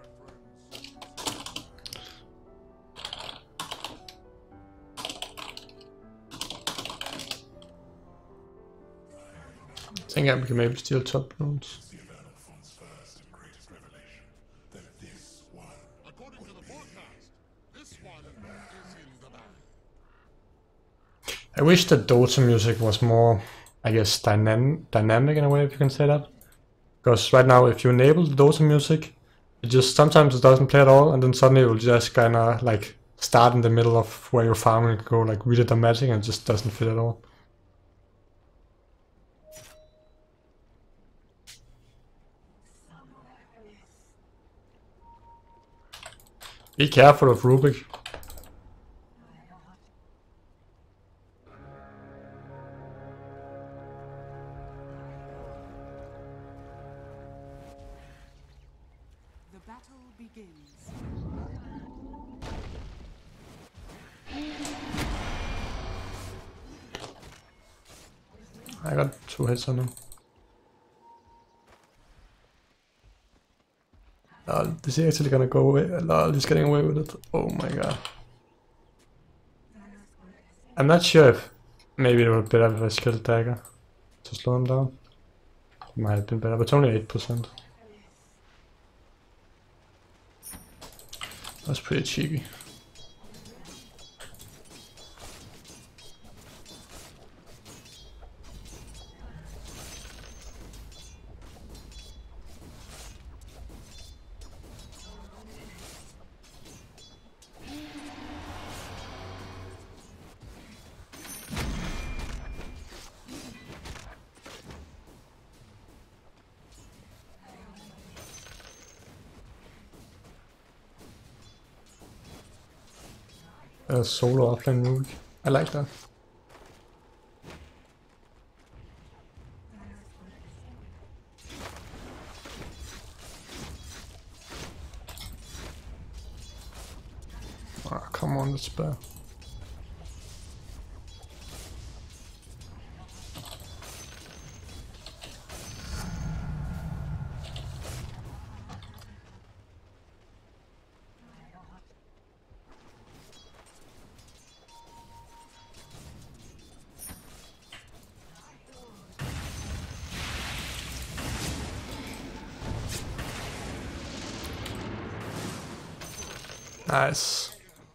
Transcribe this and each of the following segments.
I think I can maybe steal top runes. I wish the Dota music was more, I guess, dynamic in a way, if you can say that. Because right now, if you enable the Dota music, it just sometimes it doesn't play at all, and then suddenly it will just kind of like start in the middle of where you're farming and go like really dramatic, and it just doesn't fit at all. Be careful of Rubik. The battle begins. I got 2 hits on him. Is he actually gonna go away? He's getting away with it. Oh my god. I'm not sure if maybe it would be better if I skilled dagger to slow him down. It might have been better, but it's only 8%. That's pretty cheeky. Solo offline Rubik. I like that. Ah, come on, that's bad. Nice.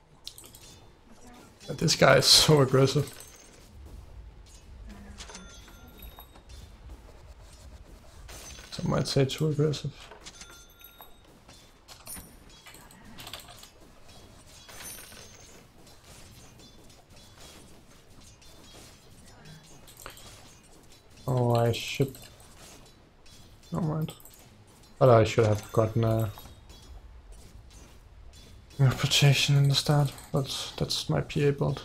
But this guy is so aggressive. Some might say too aggressive. Oh, I should... Never mind. But I should have gotten a protection in the start, but that's my PA build.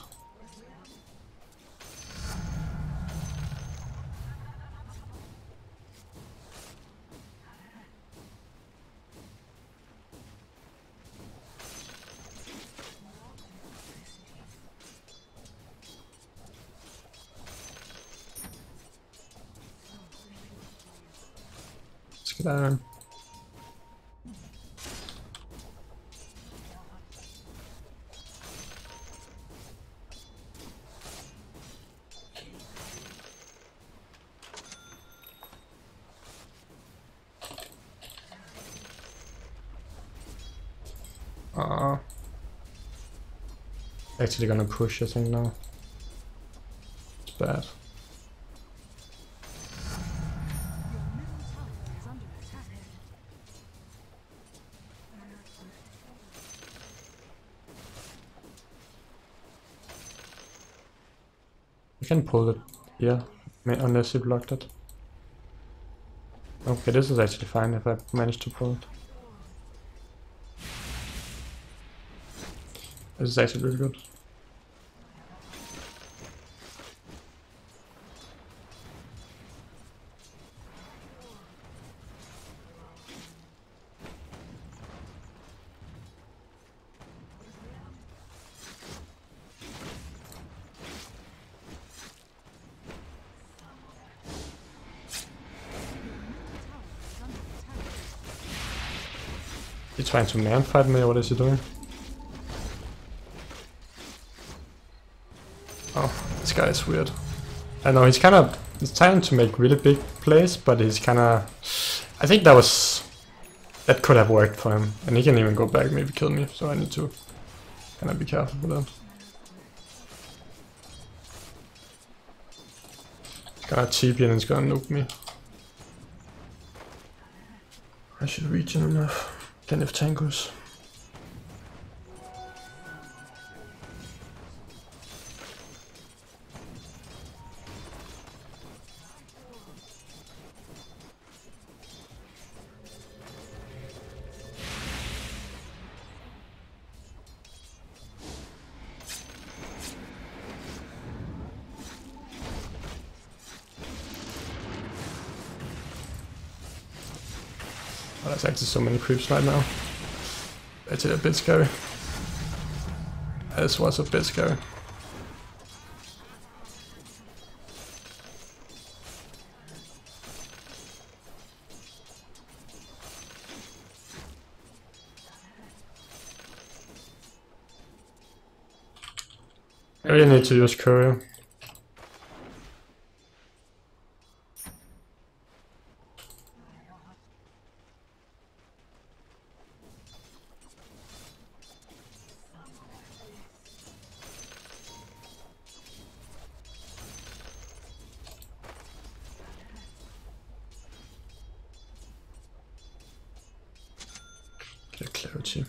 Let's get iron. Actually gonna push, I think, now. It's bad. You can pull it here, unless you blocked it. Okay, this is actually fine if I manage to pull it. This is actually really good. He's trying to man fight me, or what is he doing? Oh, this guy is weird. I know he's trying to make really big plays, but he's kinda... I think that could have worked for him. And he can even go back, maybe kill me, so I need to kinda be careful with that. Gonna TP and it's gonna nuke me. I should regen enough. Plenty of tankers. Oh, there's actually so many creeps right now. It's a bit scary. This was a bit scary. I really need to use courier. Get clarity.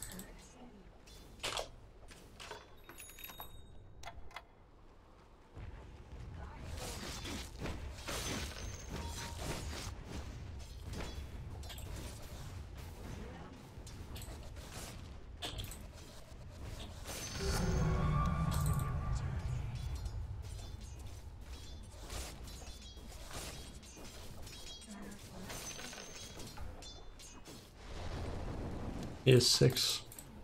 He is 6.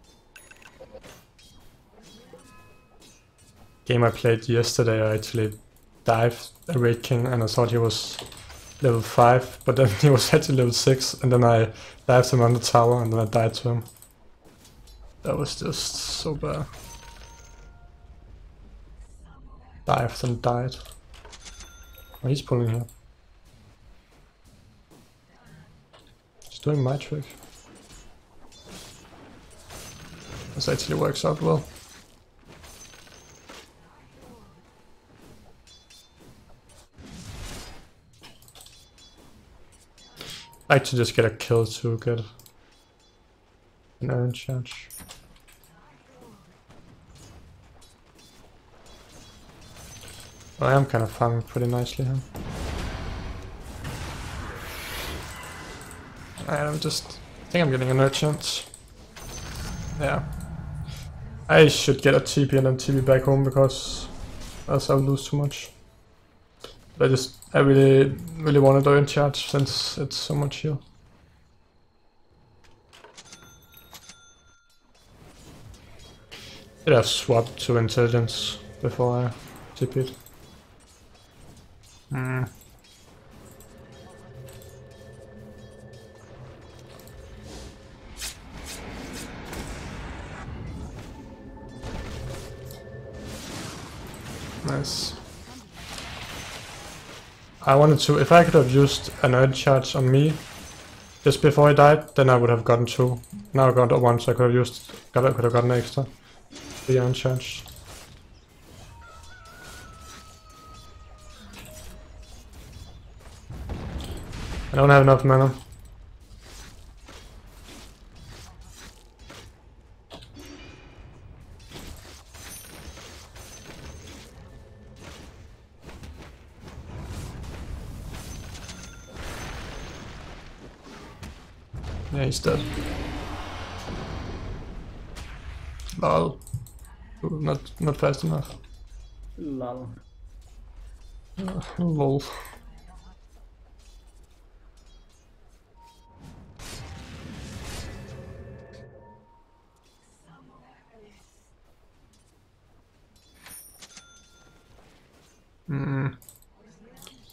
Game I played yesterday, I actually dived a Raid King and I thought he was level 5, but then he was actually level 6, and then I dived him on the tower and then I died to him. That was just so bad. Dived and died. Oh, he's pulling here. He's doing my trick. This actually works out well. I like to just get a kill to get an iron charge. I am kind of farming pretty nicely here. I think I'm getting an iron chance. Yeah. I should get a TP and then TP back home because else I'll lose too much. But I really wanted to in charge since it's so much heal. Should have swapped to intelligence before I TP'd. Nice. I wanted to, if I could have used an earth charge on me just before I died, then I would have gotten 2. Now I got 1, so I could have gotten extra. The iron charge. I don't have enough mana. Yeah, he's dead. Lol. Ooh, not fast enough. Lol. Lol.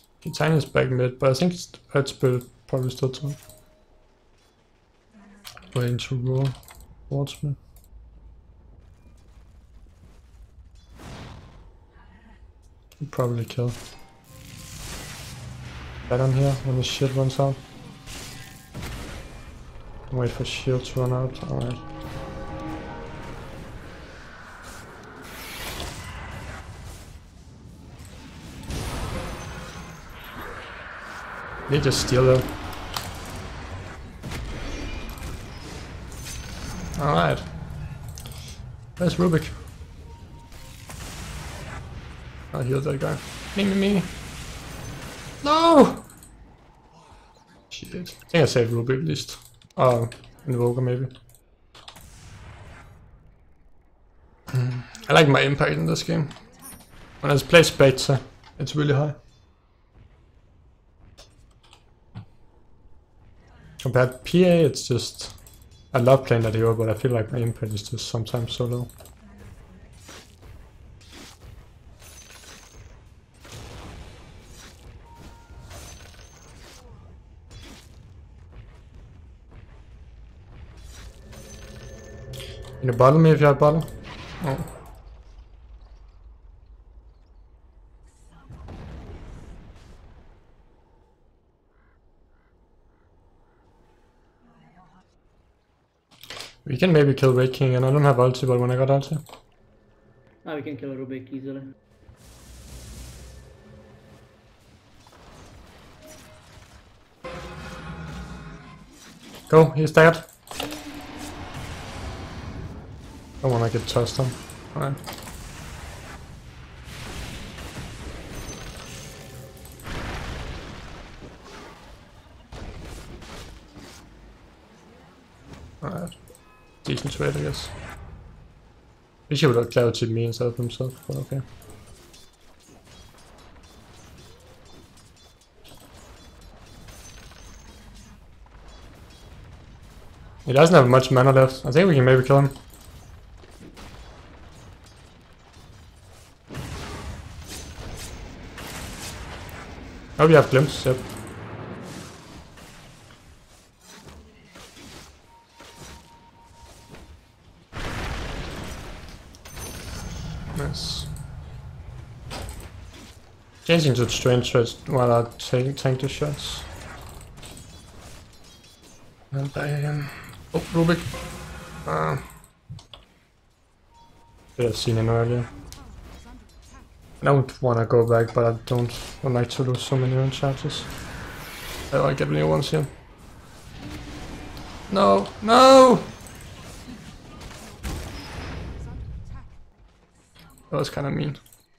Titania's back mid, but I think it's probably still too. waiting to roll towards me. He'll probably kill. Get on here when the shit runs out. Wait for shield to run out. Alright. They just steal it. Alright. Where's Rubik? I'll heal that guy. Me. No! Shit. I think I saved Rubik at least. Invoker maybe. I like my impact in this game. When I play Spectre, it's really high. Compared to PA, it's just... I love playing that hero, but I feel like my impact is just sometimes so low. In a bottle, maybe if you have a bottle? Oh. We can maybe kill Red King, and I don't have ulti, but when I got ulti. We can kill Rubik easily. Go, he's dead. I wanna get tossed on. Alright. Alright. Decent trade, I guess. Wish he would have clouded me instead of himself, but okay. He doesn't have much mana left. I think we can maybe kill him. Oh, we have glimpse, yep. Nice. Changing to strange shots while I tank the shots. And back again. Oh, Rubik. Should have seen him earlier. I don't want to go back, but I don't like to lose so many run charges. Oh, I get new ones here. No, no! That was kind of mean.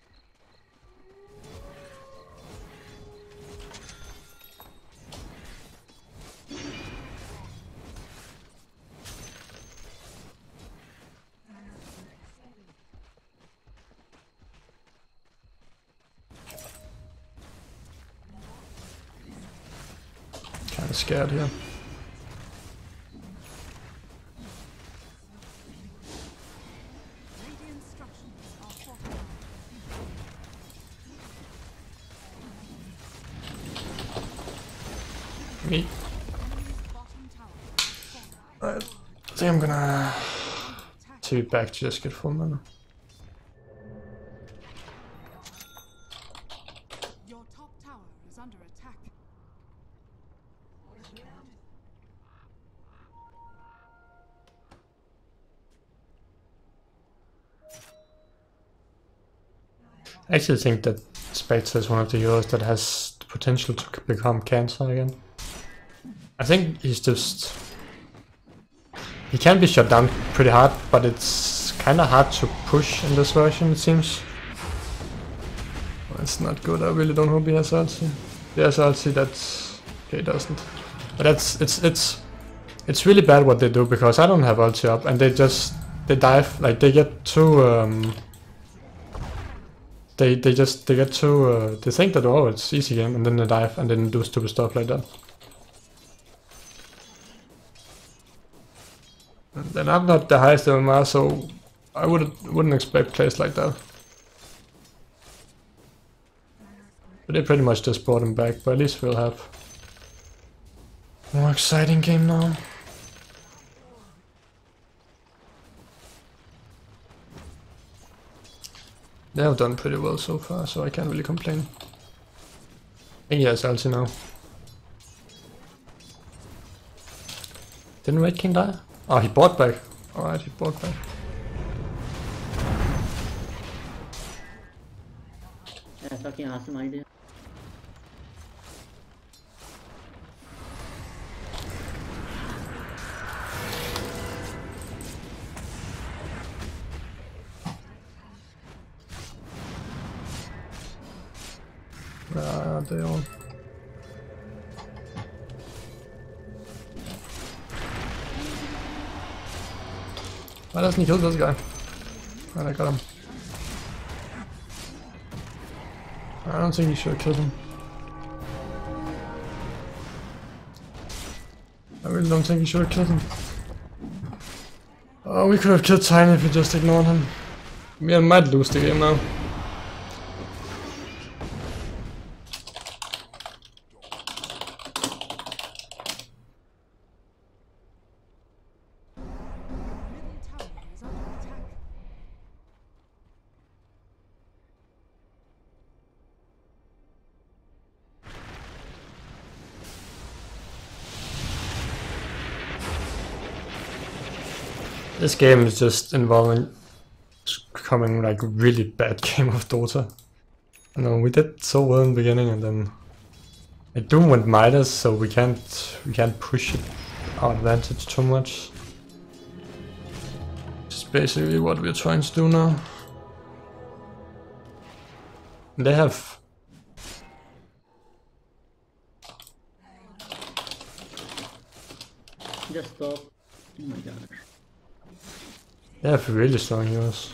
Kind of scared here. Me. I think I'm gonna take it back to just get full mana. Your top tower is under attack. I actually think that Spectre is one of the heroes that has the potential to become Cancer again. I think he's just... He can be shut down pretty hard, but it's kind of hard to push in this version, it seems. Well, it's not good, I really don't hope he has ulti. He has ulti, that's... Okay, he doesn't. But that's... It's really bad what they do, because I don't have ulti up, and they just... They dive, like they get too... They get too... they think that, oh, it's easy game, and then they dive, and then do stupid stuff like that. And I'm not the highest MMR, so I wouldn't expect plays like that. But they pretty much just brought him back, but at least we'll have a more exciting game now. They have done pretty well so far, so I can't really complain. I think he has ulti now. Didn't Red King die? Oh, he bought back. Alright, he bought back. Yeah, fucking awesome idea. Where are they all? Why doesn't he kill this guy? Alright, I got him. I don't think he should have killed him. I really don't think he should have killed him. Oh, we could have killed Tiny if we just ignored him. We might lose the game now. This game is just involving becoming like really bad game of Dota. I know we did so well in the beginning, and then I do want Midas, so we can't push it our advantage too much. Which is basically what we're trying to do now. They have Just stop. Oh my god. They have really strong heroes.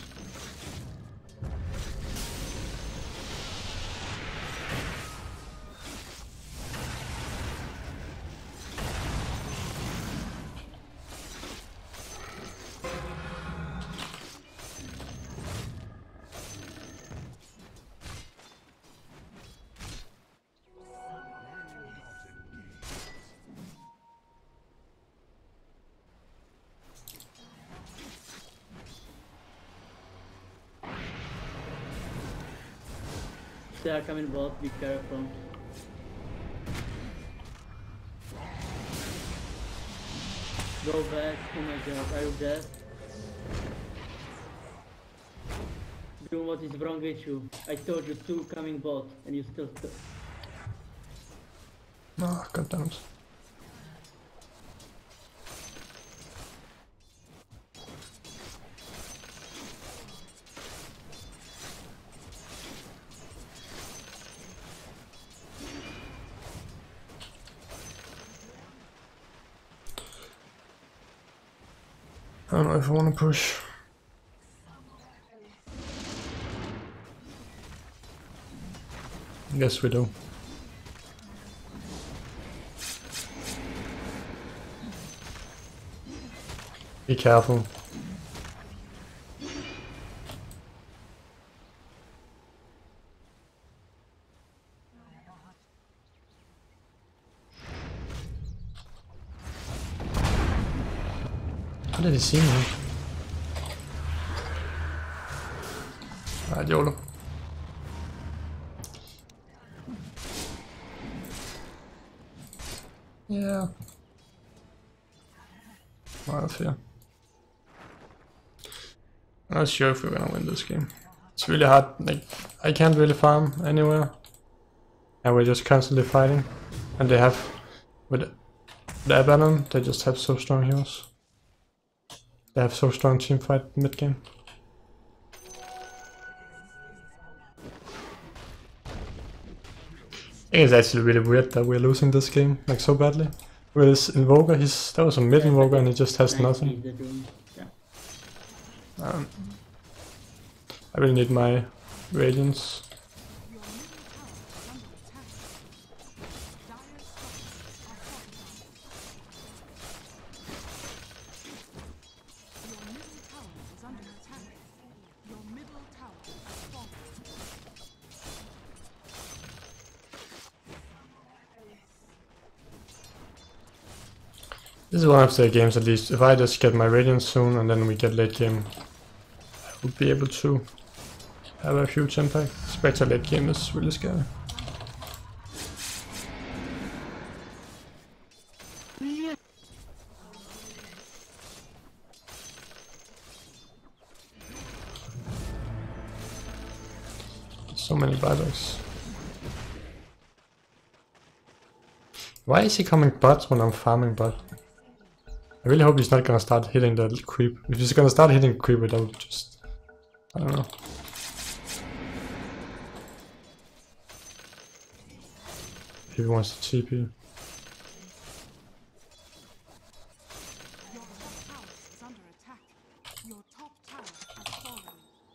They are coming both, be careful. Go back, oh my god, are you dead? Do what is wrong with you? I told you 2 coming bot and you still Oh, goddammit. I don't know if I want to push. Yes, we do. Be careful. How did he see me? Alright, YOLO. Yeah. Wild here. I'm not sure if we're gonna win this game. It's really hard, like, I can't really farm anywhere. And we're just constantly fighting. And they have, with the Abaddon, they just have so strong heroes. They have so strong team fight mid game. I think it's actually really weird that we're losing this game like so badly. With his Invoker, that was a mid Invoker and he just has nothing. I really need my Radiance. This is one of the games, at least, if I just get my Radiance soon and then we get late game, I would be able to have a huge impact. Spectre late game is really scary. So many buybacks. Why is he coming bot when I'm farming bot? I really hope he's not gonna start hitting the creep. If he's gonna start hitting creep, I'll just... I don't know. If he wants to TP. Your top tower is under attack. Your top tower has fallen.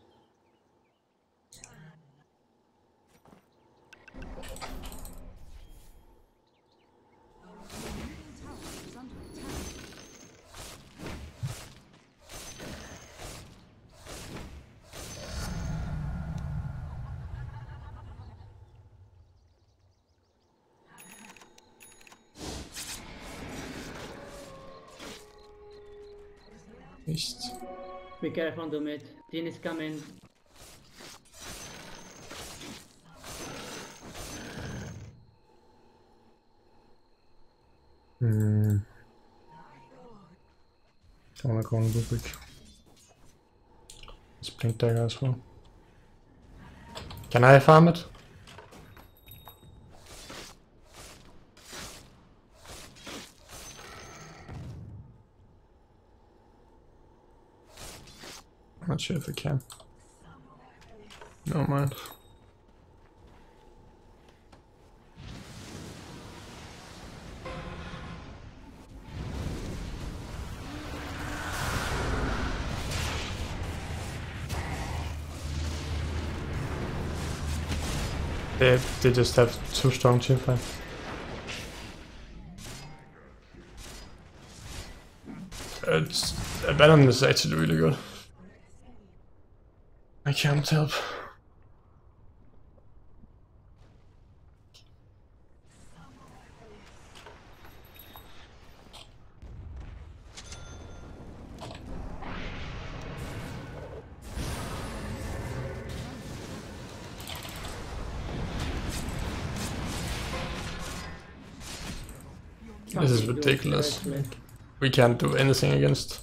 East. Be careful on the mid. Jhin is coming. I wanna go on Ludwig. Let's blink dagger as well. Can I farm it? I'm not sure if I can. No mind. They just have too strong team fight. Abaddon is actually really good. I can't help. This is ridiculous. We can't do anything against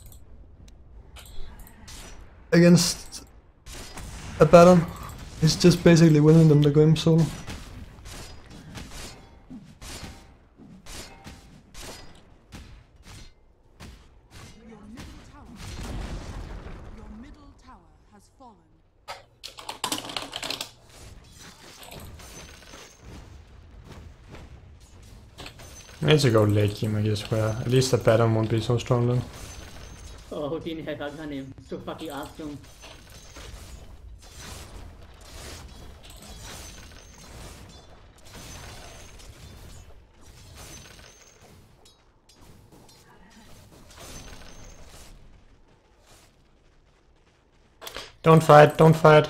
Abaddon. He's just basically winning them the game solo. Your middle tower has fallen. I need to go late game, I guess, where at least Abaddon won't be so strong then. Oh, Jhin has gun him. So fucking awesome. Don't fight, don't fight.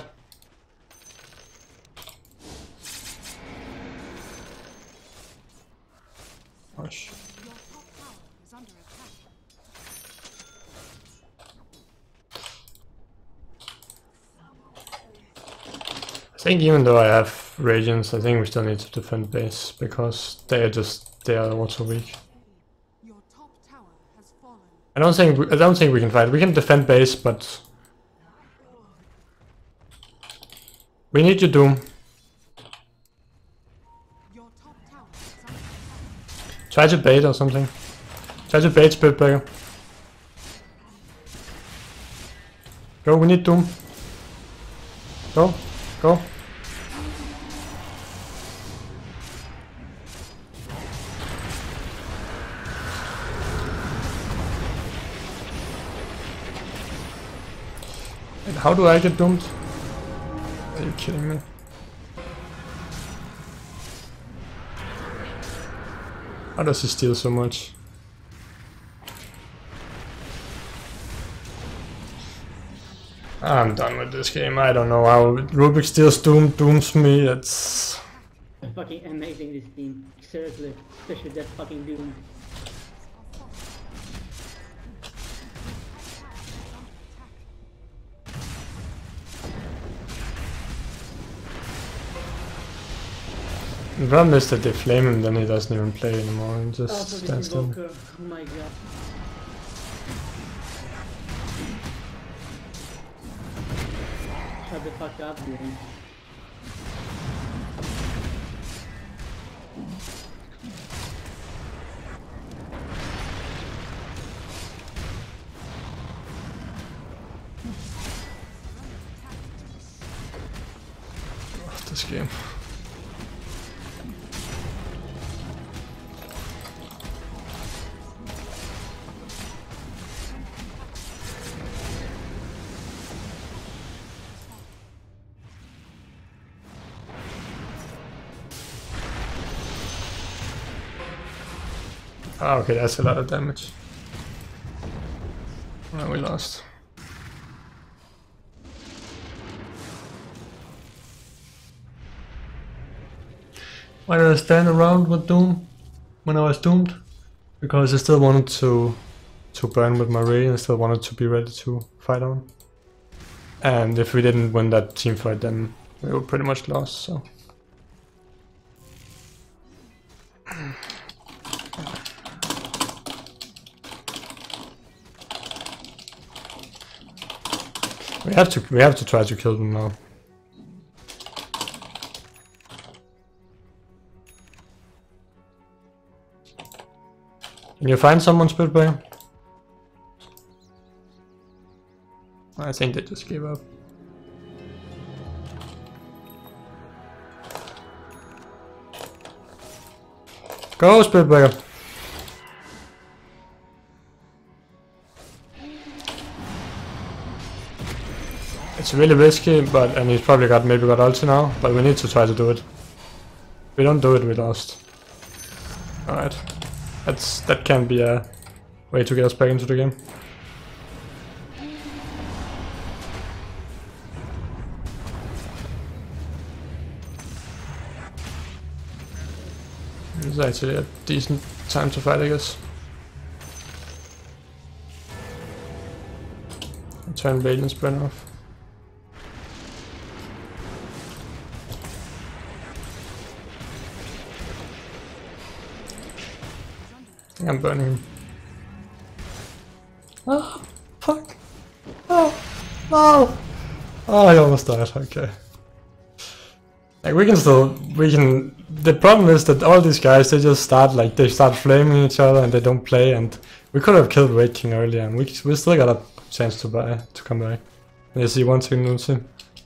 Gosh. Your top tower is under attack. I think even though I have Radiance, I think we still need to defend base because they are also weak. Your top tower has fallen. I don't think we can fight. We can defend base, but we need you, Doom. Your top tower is under attack. Try to bait or something. Try to bait Spiritbreaker. Go, we need Doom. Go, go. And how do I get doomed? Are you kidding me? How does he steal so much? I'm done with this game. I don't know how Rubik steals dooms me. That's Fucking amazing this team. Seriously. Especially that fucking Doom. The problem is that they flame him, then he doesn't even play anymore, he just Oh, this stands still. invoker. Oh my god. Shut the fuck up, man. This game. Ah, okay, that's a lot of damage. Oh, we lost. Why did I stand around with Doom when I was doomed? Because I still wanted to burn with my Ray and I still wanted to be ready to fight on. And if we didn't win that team fight, then we were pretty much lost, so. We have to try to kill them now. Can you find someone, Spitfire? I think they just gave up. Go, Spitfire! It's really risky, and he's probably maybe got ulti now, but we need to try to do it. If we don't do it, we lost. Alright. That can be a way to get us back into the game. This is actually a decent time to fight, I guess. I'll turn Radiant's burn off. I think I'm burning him. Oh, fuck. Oh, no. Oh, I almost died, okay. Like, the problem is that all these guys, they just start flaming each other and they don't play, and we could have killed Wraith King earlier and we still got a chance to come back. And you see 1 second ulti.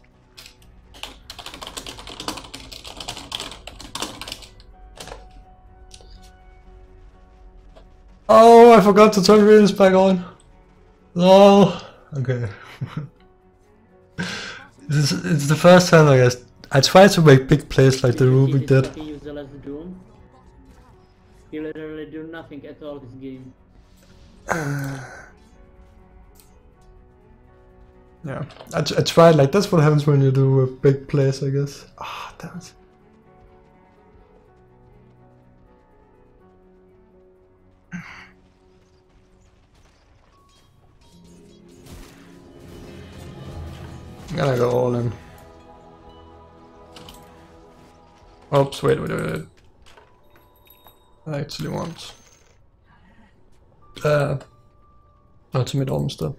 Oh, I forgot to turn Radiance back on. Oh, okay. It's the first time, I guess. I tried to make big plays like the Rubik did. You literally do nothing at all this game. Yeah, I tried, like, that's what happens when you do a big plays, I guess. Ah, damn it. I'm gonna go all in. Oops, wait. I actually want ultimate Ormster.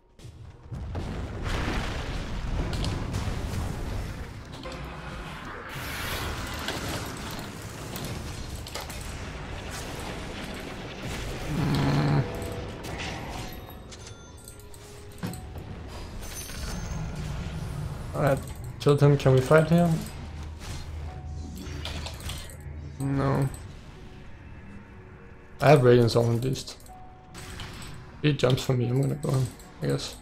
Alright, Chilton, can we fight here? No. I have Radiance on at least. He jumps for me, I'm gonna go on, I guess.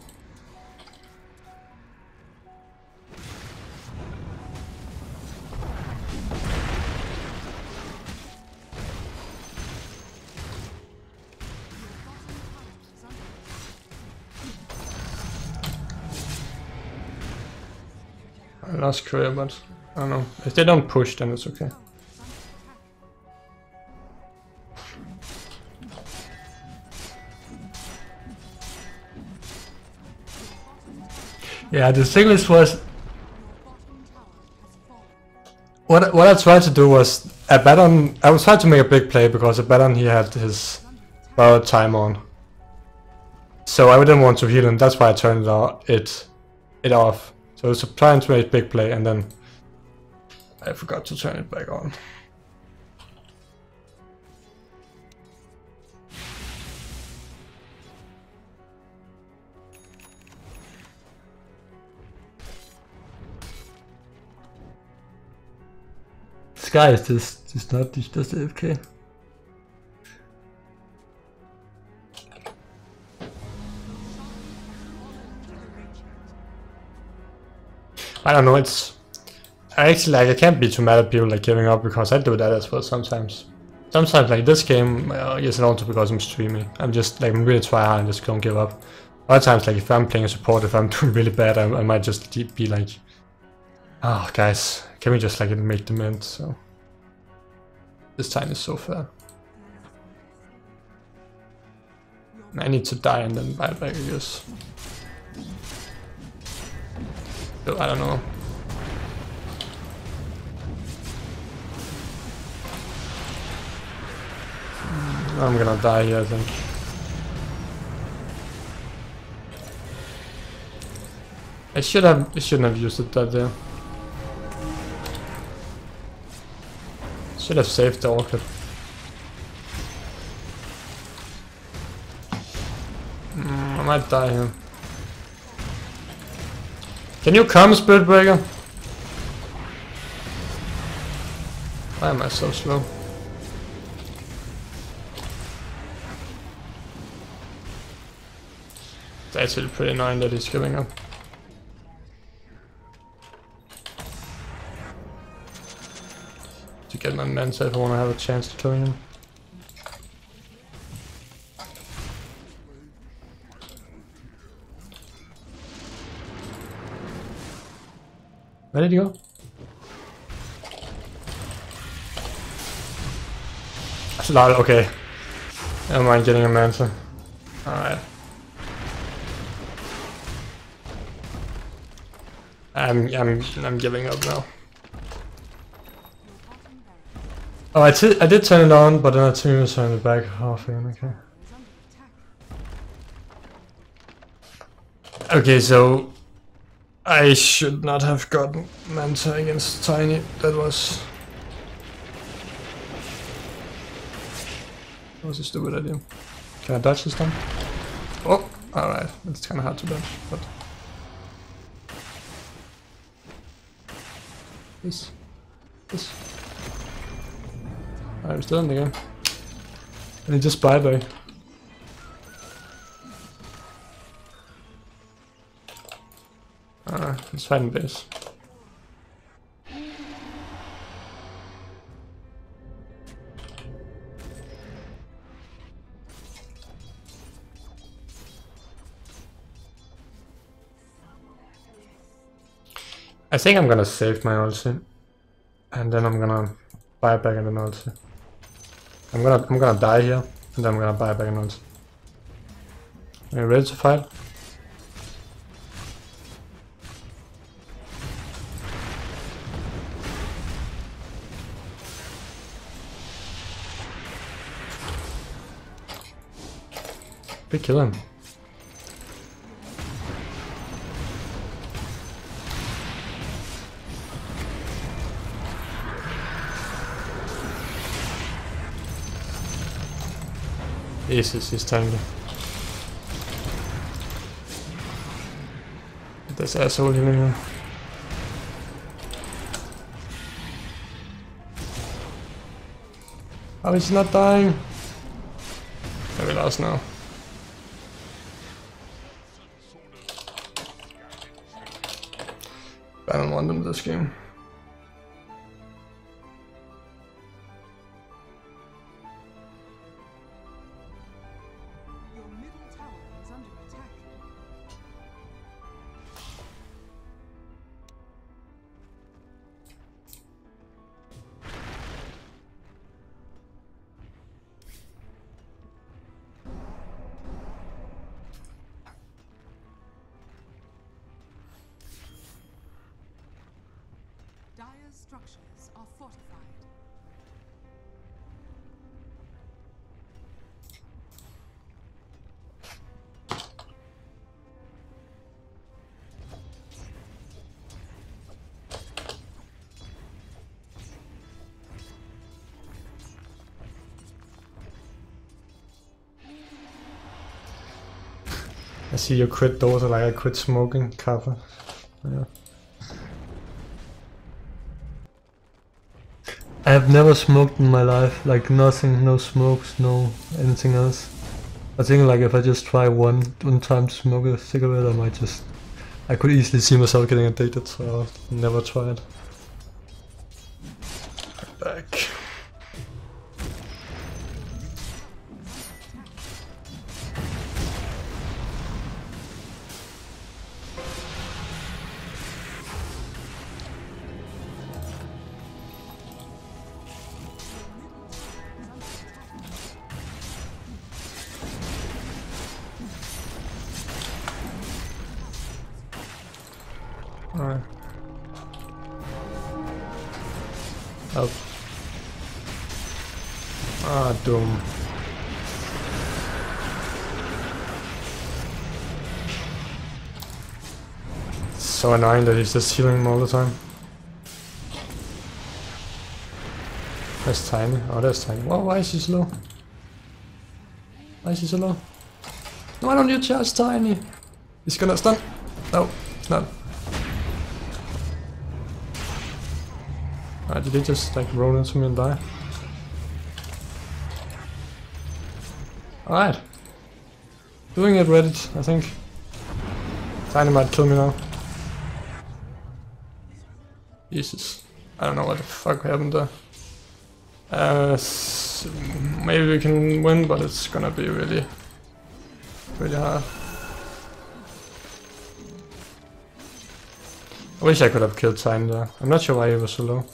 I lost career, but I don't know. If they don't push, then it's okay. Yeah, the Siglis was what I tried to do was Abaddon. I was trying to make a big play because Abaddon he had his borrowed time on, so I didn't want to heal him. That's why I turned it off. So I was trying to make a big play, and then I forgot to turn it back on. This guy is just not just AFK. I don't know, it's actually like I can't be too mad at people like giving up because I do that as well sometimes. Sometimes like this game, yes, and also because I'm streaming. I'm just like I'm really try hard and just don't give up. Other times like if I'm playing a support, if I'm doing really bad, I might just be like, oh guys, can we just like make them end? So this time is so fair. I need to die and then buy it back, I guess. So I don't know. I'm gonna die here, I think. I shouldn't have used it that there. Should have saved the orchid. I might die here. Can you come, Spirit Breaker? Why am I so slow? It's actually pretty annoying that he's giving up. To get my Manta if I want to have a chance to kill him. Where did he go? Lol, okay. Never mind getting a Manta. Alright. I'm giving up now. Oh, I did turn it on, but then I turned it back half again, okay. Okay, so I should not have gotten Manta against Tiny. That was a stupid idea. Can I dodge this time? Oh, alright. It's kinda hard to dodge, but Please. I'm still in the game. And just bye-bye. Let's fight in base. I think I'm gonna save my ulti, and then I'm gonna buy back an ulti. I'm gonna die here, and then I'm gonna buy back an ulti. Are you ready to fight? We kill him. Jesus, he's trying to get this asshole in here. Oh, he's not dying. Yeah, we lost now. I don't want them this game. Your middle tower is under attack. structures are fortified. I see you quit daughter like I quit smoking, Kappa. Yeah. I have never smoked in my life, like nothing, no smokes, no anything else. I think like if I just try one time to smoke a cigarette, I could easily see myself getting addicted, so I'll never try it. Back. Alright. Help. Ah, Doom. It's so annoying that he's just healing him all the time. That's Tiny. Oh, that's Tiny. Whoa, why is he slow? Why is he so low? Why don't you charge Tiny? He's gonna stun. No, it's not. Did he just like roll into me and die? Alright. Doing it, Reddit, I think. Tiny might kill me now. Jesus. I don't know what the fuck happened there. Maybe we can win, but it's gonna be really hard. I wish I could have killed Tiny there. I'm not sure why he was so low.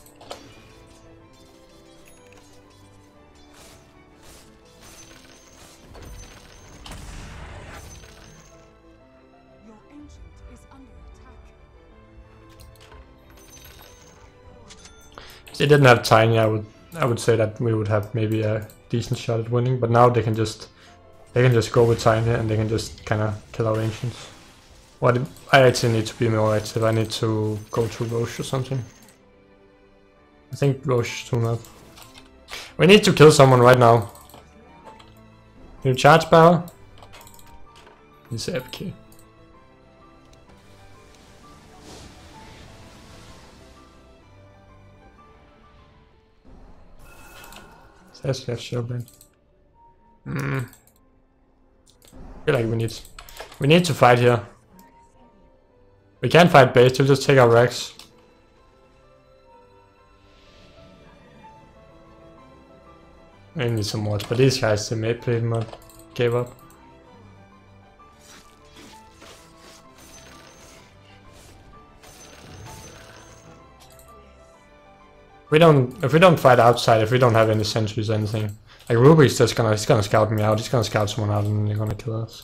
If they didn't have Tiny, I would say that we would have maybe a decent shot at winning, but now they can just go with Tiny and they can just kinda kill our ancients. I actually need to be more active. I need to go to Roche or something. I think Roche soon up. We need to kill someone right now. Can you charge power? He's AFK. Says left shielding. I feel like we need to fight here. We can't fight base, we'll just take our Rex. We need some mods, but these guys, they may play mod, gave up. If we don't fight outside, if we don't have any sentries or anything, like Ruby's just he's gonna scout me out, he's gonna scout someone out and they're gonna kill us.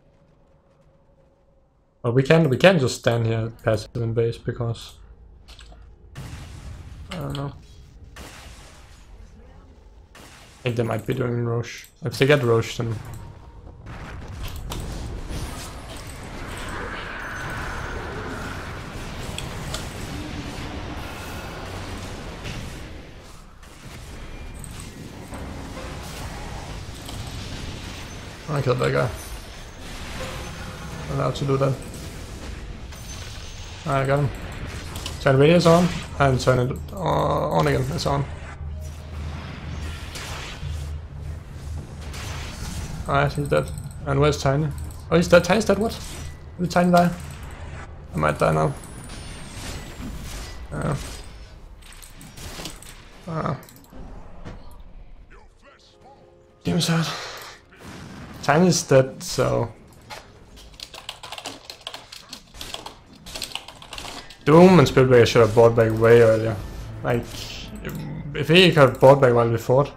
But we can't just stand here passive in base because I don't know. I think they might be doing Roche. If they get Roche, then I killed that guy. I'm allowed to do that. Alright, I got him. Turn radius on and turn it on again. It's on. Alright, he's dead. And where's Tiny? Oh, he's dead. Tiny's dead. What? Did Tiny die? I might die now. Damn sad. Tiny's dead, so Doom and Spellbreaker should have bought back way earlier. Like, if he could have bought back while we fought.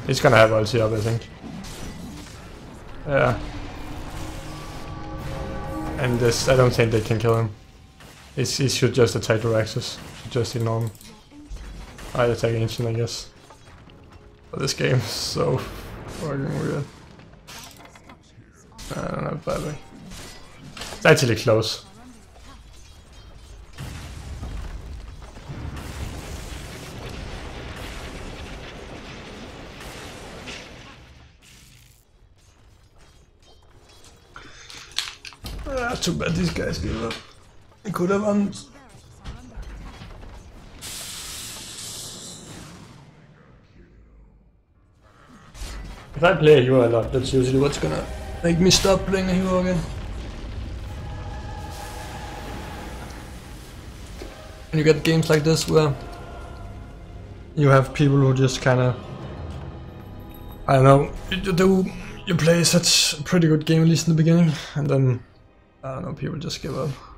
He's gonna have ulti up, I think. Yeah. And this, I don't think they can kill him. He should just attack the Raxus. Just ignore him. I attack Ancient, I guess. But this game is so fucking weird. I don't know, by the way. It's actually close. Too bad these guys gave up. I could have won. If I play a hero a lot, that's usually what's gonna make me stop playing a hero again. And you get games like this where you have people who just kinda, I don't know, you play such a pretty good game at least in the beginning, and then I don't know, people just give up.